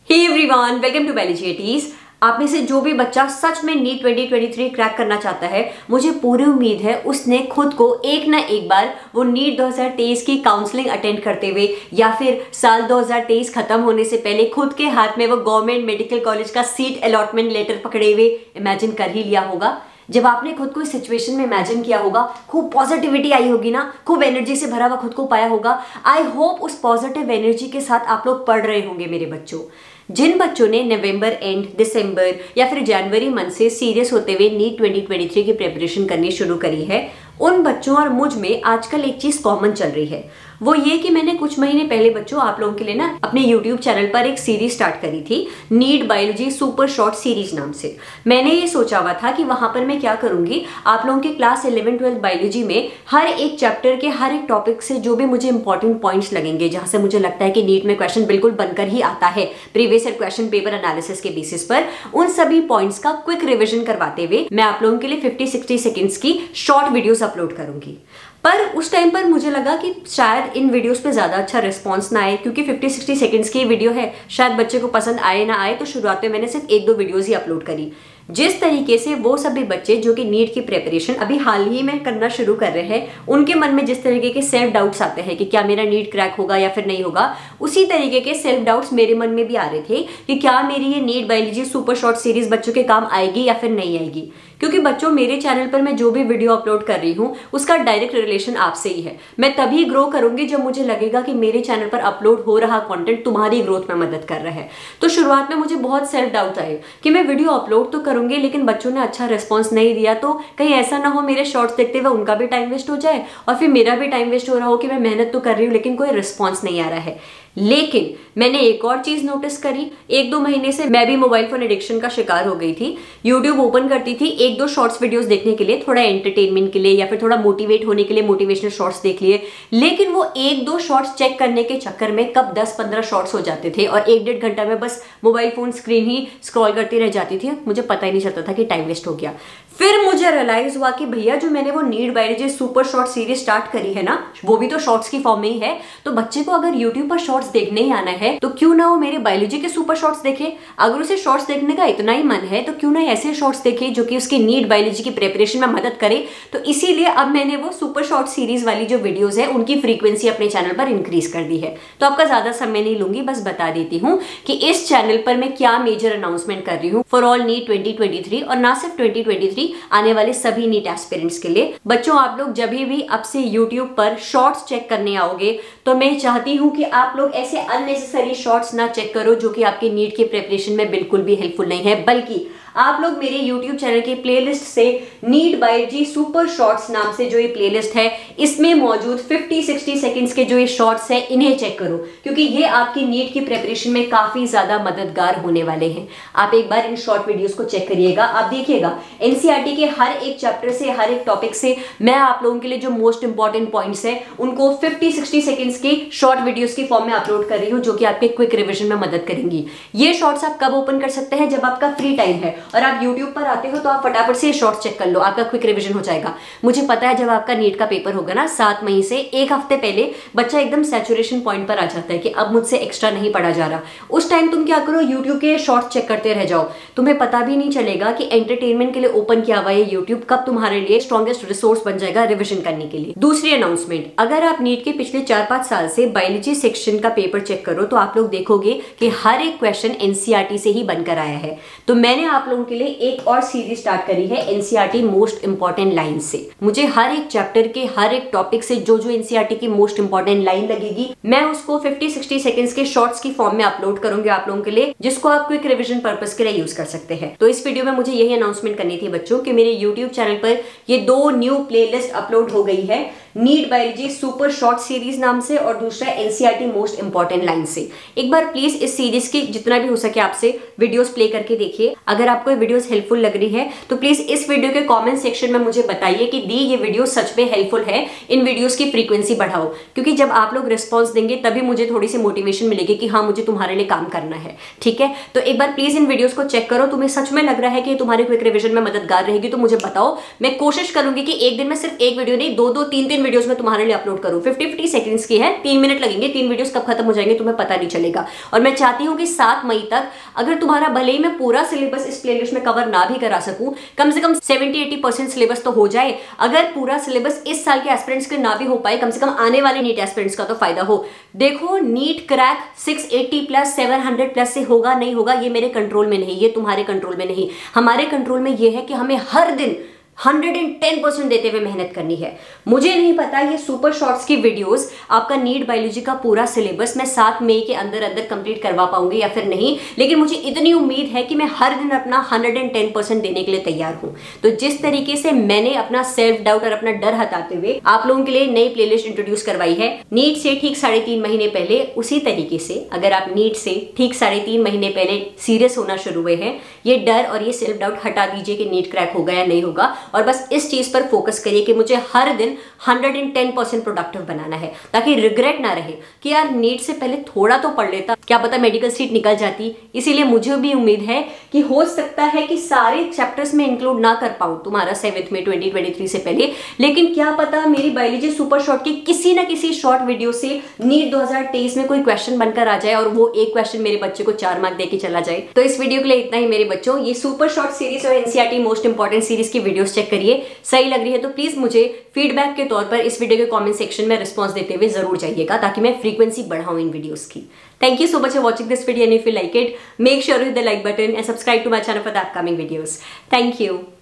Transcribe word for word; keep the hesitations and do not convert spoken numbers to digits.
Hey everyone, welcome to biology. आप में से जो भी बच्चा सच में NEET twenty twenty three crack करना चाहता है, मुझे पूरी उम्मीद है उसने खुद को एक ना एक बार वो नीट दो हज़ार तेईस की काउंसलिंग अटेंड करते हुए या फिर साल दो हज़ार तेईस खत्म होने से पहले खुद के हाथ में वो गवर्नमेंट मेडिकल कॉलेज का सीट अलॉटमेंट लेटर पकड़े हुए इमेजिन कर ही लिया होगा। जब आपने खुद को इस सिचुएशन में इमेजिन किया होगा, खूब पॉजिटिविटी आई होगी ना, खूब एनर्जी से भरा हुआ खुद को पाया होगा। आई होप उस पॉजिटिव एनर्जी के साथ आप लोग पढ़ रहे होंगे। मेरे बच्चों, जिन बच्चों ने नवंबर एंड, दिसंबर या फिर जनवरी मंथ से सीरियस होते हुए नीट ट्वेंटी ट्वेंटी थ्री की प्रिपरेशन करनी शुरू करी है, उन बच्चों और मुझ में आजकल एक चीज कॉमन चल रही है। वो ये कि मैंने कुछ महीने पहले बच्चों आप लोगों के लिए ना अपने यूट्यूब चैनल पर एक सीरीज स्टार्ट करी थी, NEET biology super short series नाम से। मैंने ये सोचा हुआ था कि वहां पर मैं क्या करूंगी, आप लोगों के क्लास इलेवन ट्वेल्थ बायोलॉजी में हर एक चैप्टर के हर एक टॉपिक से जो भी मुझे इंपॉर्टेंट पॉइंट्स लगेंगे, जहां से मुझे लगता है कि नीट में क्वेश्चन बिल्कुल बनकर ही आता है previous year question paper analysis के बेसिस पर, उन सभी पॉइंट्स का क्विक रिविजन करवाते हुए मैं आप लोगों के लिए फिफ्टी सिक्सटी सेकेंड्स की शॉर्ट वीडियोस अपलोड करूंगी। पर उस टाइम पर मुझे लगा कि शायद इन वीडियोस पे ज्यादा अच्छा रिस्पांस ना आए, क्योंकि फिफ्टी सिक्सटी सेकंड्स की वीडियो है, शायद बच्चे को पसंद आए ना आए। तो शुरुआत में मैंने सिर्फ एक दो वीडियोस ही अपलोड करी। जिस तरीके से वो सभी बच्चे जो कि नीट की प्रिपरेशन अभी हाल ही में करना शुरू कर रहे हैं, उनके मन में जिस तरीके के सेल्फ डाउट्स आते हैं कि क्या मेरा नीट क्रैक होगा या फिर नहीं होगा, उसी तरीके के सेल्फ डाउट्स मेरे मन में भी आ रहे थे कि क्या मेरी ये NEET biology super short series बच्चों के काम आएगी या फिर नहीं आएगी। क्योंकि बच्चों, मेरे चैनल पर मैं जो भी वीडियो अपलोड कर रही हूँ उसका डायरेक्ट रिलेशन आपसे ही है। मैं तभी ग्रो करूंगी जब मुझे लगेगा कि मेरे चैनल पर अपलोड हो रहा कंटेंट तुम्हारी ग्रोथ में मदद कर रहा है। तो शुरुआत में मुझे बहुत सेल्फ डाउट आए कि मैं वीडियो अपलोड तो करूंगी, लेकिन बच्चों ने अच्छा रिस्पॉन्स नहीं दिया तो कहीं ऐसा ना हो मेरे शॉर्ट्स देखते हुए उनका भी टाइम वेस्ट हो जाए और फिर मेरा भी टाइम वेस्ट हो रहा हो कि मैं मेहनत तो कर रही हूँ लेकिन कोई रिस्पॉन्स नहीं आ रहा है। लेकिन मैंने एक और चीज नोटिस करी, एक दो महीने से मैं भी मोबाइल फोन एडिक्शन का शिकार हो गई थी। यूट्यूब ओपन करती थी एक दो शॉर्ट्स वीडियोस देखने के लिए, थोड़ा एंटरटेनमेंट के लिए या फिर थोड़ा मोटिवेट होने के लिए मोटिवेशनल शॉर्ट्स देख लिए, लेकिन वो एक दो शॉर्ट्स चेक करने के चक्कर में कब दस पंद्रह शॉर्ट्स हो जाते थे और एक डेढ़ घंटा में बस मोबाइल फोन स्क्रीन ही स्क्रॉल करती रह जाती थी। मुझे पता ही नहीं चलता था कि टाइम वेस्ट हो गया। फिर मुझे रियलाइज हुआ कि भैया, जो मैंने वो NEET biology super short series start करी है ना, वो भी तो शॉर्ट्स की फॉर्म में ही है। तो बच्चे को अगर यूट्यूब पर शॉर्ट्स देखने ही आना है तो क्यों ना वो मेरे बायोलॉजी के सुपर शॉर्ट्स देखे। अगर उसे शॉर्ट्स देखने का इतना ही मन है तो क्यों ना ऐसे शॉर्ट्स देखे जो कि उसकी नीट बायोलॉजी की प्रिपरेशन में मदद करे। तो इसीलिए अब मैंने वो सुपर शॉर्ट सीरीज वाली जो वीडियोस है उनकी फ्रीक्वेंसी अपने चैनल पर इंक्रीज कर दी है। तो आपका ज्यादा समय नहीं लूंगी, बस बता देती हूँ कि इस चैनल पर मैं क्या मेजर अनाउंसमेंट कर रही हूँ for all NEET twenty twenty three, और ना सिर्फ ट्वेंटी ट्वेंटी थ्री, आने वाले सभी नीट एस्पिरेंट्स के लिए। बच्चों, आप लोग जब भी अब से यूट्यूब पर शॉर्ट्स चेक करने आओगे तो मैं चाहती हूं कि आप लोग ऐसे अननेसेसरी शॉर्ट्स ना चेक करो जो कि आपके नीट के प्रिपरेशन में बिल्कुल भी हेल्पफुल नहीं है, बल्कि आप लोग मेरे YouTube चैनल के प्लेलिस्ट से नीट बायोलॉजी सुपर शॉर्ट्स नाम से जो ये प्लेलिस्ट है, इसमें मौजूद फिफ्टी सिक्सटी सेकंड्स के जो ये शॉर्ट्स है, इन्हें चेक करो, क्योंकि ये आपकी नीट की प्रिपरेशन में काफी ज्यादा मददगार होने वाले हैं। आप एक बार इन शॉर्ट वीडियोस को चेक करिएगा, आप देखिएगा एनसीईआरटी के हर एक चैप्टर से, हर एक टॉपिक से मैं आप लोगों के लिए जो मोस्ट इंपॉर्टेंट पॉइंट्स है उनको फिफ्टी सिक्सटी सेकंड्स की शॉर्ट वीडियोस की फॉर्म में अपलोड कर रही हूँ, जो कि आपके क्विक रिविजन में मदद करेंगी। ये शॉर्ट्स आप कब ओपन कर सकते हैं? जब आपका फ्री टाइम है और आप YouTube पर आते हो तो आप फटाफट से शॉर्ट्स चेक कर लो, आपका क्विक रिवीजन हो जाएगा। मुझे पता है जब आपका नीट का पेपर होगा ना, सात मई से एक हफ्ते पहले बच्चा एकदम सैचुरेशन पॉइंट पर आ जाता है कि अब मुझसे एक्स्ट्रा नहीं पढ़ा जा रहा। उस टाइम तुम क्या करो, यूट्यूब के शॉर्ट्स चेक करते रह जाओ। तुम्हें पता भी नहीं चलेगा कि एंटरटेनमेंट के लिए ओपन किया हुआ है यूट्यूब कब तुम्हारे लिए स्ट्रॉन्गेस्ट रिसोर्स बन जाएगा रिविजन करने के लिए। दूसरी अनाउंसमेंट, अगर आप नीट के पिछले चार पांच साल से बायोलॉजी सेक्शन का पेपर चेक करो तो आप लोग देखोगे कि हर एक क्वेश्चन एनसीईआरटी से ही बनकर आया है। तो मैंने आप लोगों के लिए एक और सीरीज स्टार्ट करी है एनसीईआरटी मोस्ट इंपॉर्टेंट लाइन से। मुझे हर एक चैप्टर के हर एक टॉपिक से जो जो एनसीईआरटी की मोस्ट इंपॉर्टेंट लाइन लगेगी, मैं उसको फिफ्टी सिक्सटी सेकंड्स के शॉर्ट्स की फॉर्म में अपलोड करूंगी आप लोगों के लिए, जिसको आप क्विक रिवीजन पर्पस के लिए यूज कर सकते हैं। तो इस वीडियो में मुझे यही अनाउंसमेंट करनी थी बच्चों कि मेरे यूट्यूब चैनल पर ये दो न्यू प्लेलिस्ट अपलोड हो गई है, NEET biology super short series नाम से और दूसरा एनसीईआरटी मोस्ट इंपॉर्टेंट लाइन से। एक बार प्लीज इस सीरीज की जितना भी हो सके आपसे वीडियोस प्ले करके देखिए। अगर आपको ये वीडियोस हेल्पफुल लग रही है तो प्लीज इस वीडियो के कमेंट सेक्शन में मुझे बताइए कि दी ये वीडियो सच में हेल्पफुल है, इन वीडियोस की फ्रीक्वेंसी बढ़ाओ, क्योंकि जब आप लोग रिस्पॉन्स देंगे तभी मुझे थोड़ी सी मोटिवेशन मिलेगी कि हाँ, मुझे तुम्हारे लिए काम करना है। ठीक है, तो एक बार प्लीज इन वीडियोस को चेक करो। तुम्हें सच में लग रहा है कि तुम्हारे क्विक रिविजन में मददगार रहेगी तो मुझे बताओ। मैं कोशिश करूंगी कि एक दिन में सिर्फ एक वीडियो नहीं, दो दो तीन तीन तीन वीडियोस में तुम्हारे लिए अपलोड करूं। फिफ्टी फिफ्टी सेकंड्स की है, तीन मिनट लगेंगे, तीन वीडियोस कब खत्म हो जाएंगे तुम्हें पता नहीं चलेगा। और मैं चाहती हूं कि सात मई तक अगर तुम्हारा भले ही मैं पूरा सिलेबस इस प्लेलिस्ट में कवर ना भी करा सकूं, कम से कम सेवेंटी एटी परसेंट सिलेबस तो हो जाए। अगर पूरा सिलेबस इस साल के एस्पिरेंट्स के ना भी हो पाए, कम से कम आने वाले नीट एस्पिरेंट्स का तो फायदा हो। देखो NEET crack six eighty plus seven hundred plus से होगा नहीं होगा ये मेरे कंट्रोल में नहीं, ये तुम्हारे कंट्रोल में नहीं। हमारे कंट्रोल में ये है कि हमें हर दिन वन हंड्रेड टेन परसेंट देते हुए मेहनत करनी है। मुझे नहीं पता ये सुपर शॉर्ट्स की वीडियोस आपका नीट बायोलॉजी का पूरा सिलेबस मैं सात मई के अंदर अंदर कंप्लीट करवा पाऊंगी या फिर नहीं, लेकिन मुझे इतनी उम्मीद है कि मैं हर दिन अपना वन हंड्रेड टेन परसेंट देने के लिए तैयार हूं। तो जिस तरीके से मैंने अपना सेल्फ डाउट और अपना डर हटाते हुए आप लोगों के लिए नई प्लेलिस्ट इंट्रोड्यूस करवाई है नीट से ठीक साढ़े तीन महीने पहले, उसी तरीके से अगर आप नीट से ठीक साढ़े तीन महीने पहले सीरियस होना शुरू हुए हैं, ये डर और ये सेल्फ डाउट हटा दीजिए कि नीट क्रैक होगा या नहीं होगा, और बस इस चीज पर फोकस करिए कि मुझे हर दिन one hundred ten percent productive बनाना है, ताकि रिग्रेट ना रहे कि यार नीट से पहले थोड़ा तो पढ़ लेता, क्या पता मेडिकल सीट निकल जाती। इसीलिए मुझे भी उम्मीद है कि हो सकता है कि सारे चैप्टर्स में इंक्लूड ना कर पाऊं तुम्हारा सेवेंथ में ट्वेंटी ट्वेंटी थ्री से पहले, लेकिन क्या पता मेरी बायोलॉजी सुपर शॉर्ट की किसी ना किसी शॉर्ट वीडियो से नीट दो हज़ार तेईस में कोई क्वेश्चन बनकर आ जाए और वो एक क्वेश्चन मेरे बच्चे को चार मार्क देके चला जाए। तो इस वीडियो के लिए इतना ही मेरे बच्चों। ये सुपर शॉर्ट सीरीज और एनसीईआरटी मोस्ट इंपॉर्टेंट सीरीज की वीडियोस चेक करिए, सही लग रही है तो प्लीज मुझे फीडबैक के तौर पर इस वीडियो के कमेंट सेक्शन में रिस्पांस देते हुए जरूर जाइएगा, ताकि मैं फ्रीक्वेंसी बढ़ाऊं इन वीडियोस की। Thank you so much for watching this video, and if you like it, make sure to hit the like button and subscribe to my channel for the upcoming videos. Thank you.